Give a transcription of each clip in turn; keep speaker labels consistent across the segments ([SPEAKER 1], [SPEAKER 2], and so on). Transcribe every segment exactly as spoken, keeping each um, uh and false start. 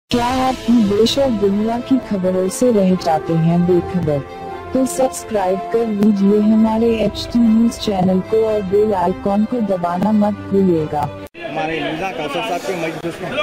[SPEAKER 1] क्या आप भी देश और दुनिया की खबरों से रह जाते हैं बेखबर? तो सब्सक्राइब कर लीजिए हमारे एच टी न्यूज चैनल को और बेल आइकॉन को दबाना मत भूलिएगा।
[SPEAKER 2] हमारे लीजा कौशल साहब के मजलिस में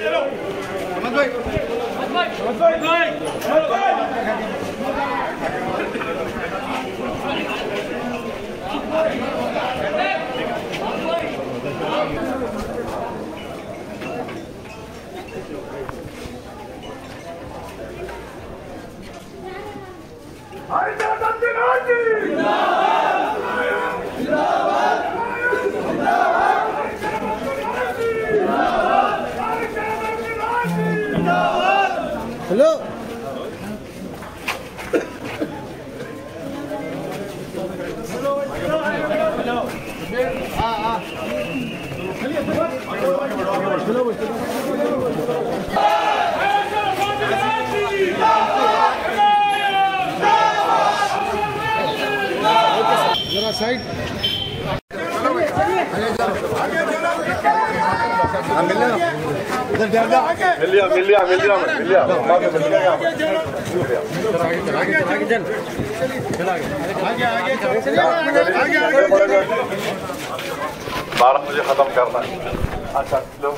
[SPEAKER 3] हेलो जरा साइड
[SPEAKER 4] मिल लिया मिल लिया मिल लिया मिल लिया मिल लिया
[SPEAKER 3] आगे चल आगे आगे
[SPEAKER 4] बारह बजे खत्म करना है। अच्छा चलो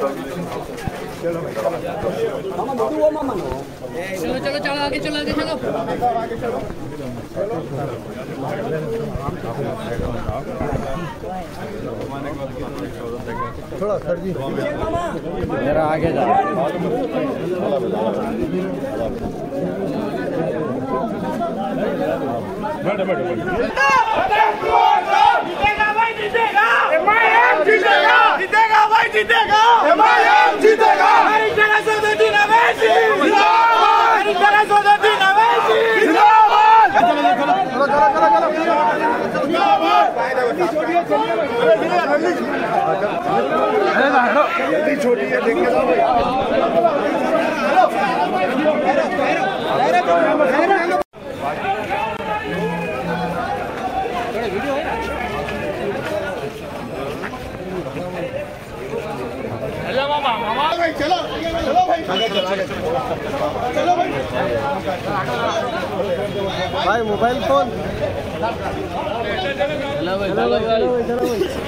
[SPEAKER 5] चलो चलो चलो आगे चलो आगे चलो
[SPEAKER 3] थोड़ा सर जी
[SPEAKER 2] जरा आगे जा बैठो बैठो
[SPEAKER 6] जीतेगा भाई जीतेगा एमआईएम जीतेगा जीतेगा भाई जीतेगा एमआईएम जीतेगा हमारी तरह से देती नवेशी जिंदाबाद हमारी तरह से देती नवेशी जिंदाबाद चलो चलो चलो चलो जिंदाबाद जल्दी छोटी है देख के जाओ चलो चलो भाई चलो भाई
[SPEAKER 3] भाई मोबाइल फोन
[SPEAKER 5] चलो भाई चलो भाई
[SPEAKER 3] चलो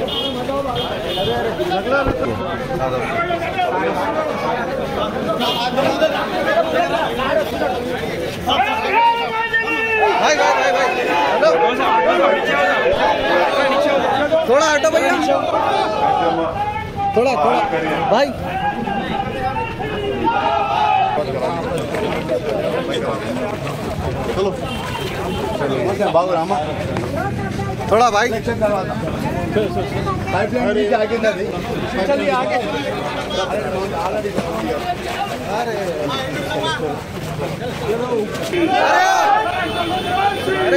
[SPEAKER 3] भाई भाई भाई भाई थोड़ा हटो भैया थोड़ा थोड़ा भाई
[SPEAKER 4] चलो बाबू रामा
[SPEAKER 3] थोड़ा भाई
[SPEAKER 4] आगे ना
[SPEAKER 6] चलिए आगे
[SPEAKER 3] अरे अरे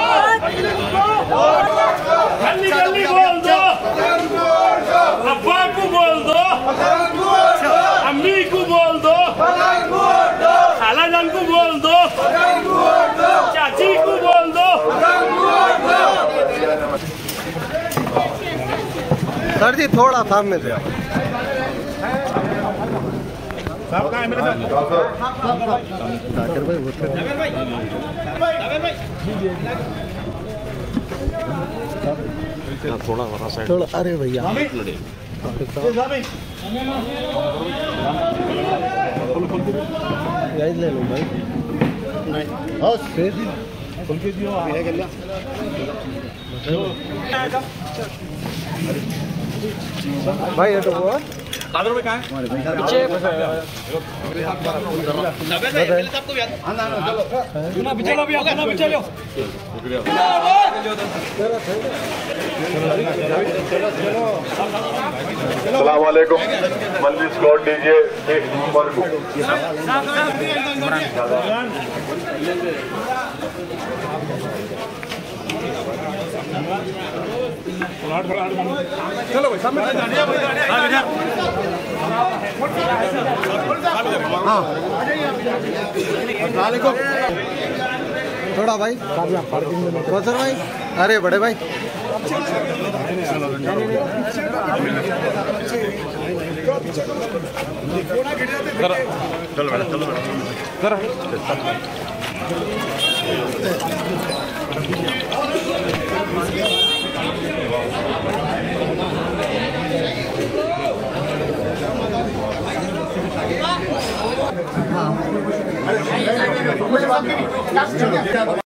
[SPEAKER 6] जल्दी जल्दी बोल दो अब्बा को बोल दो अम्मी को बोल दो खाला जान को बोल दो चाची को बोल दो
[SPEAKER 3] सर जी थोड़ा सामने से
[SPEAKER 4] थोड़ा थोड़ा साइड
[SPEAKER 3] थोड़ा अरे भैया ले लो भाई खुल के दियो भाई हटो वो
[SPEAKER 2] कादर में कहाँ है
[SPEAKER 5] पीछे चलो भी आप पीछे लो
[SPEAKER 4] अस्सलाम वालेकुम मल्ली स्कॉट डीजे एक नंबर को
[SPEAKER 2] चलो भाई सामने
[SPEAKER 3] हाँ थोड़ा भाई कौशल भाई अरे बड़े भाई
[SPEAKER 4] चलो बेटा चलो बेटा
[SPEAKER 6] हाँ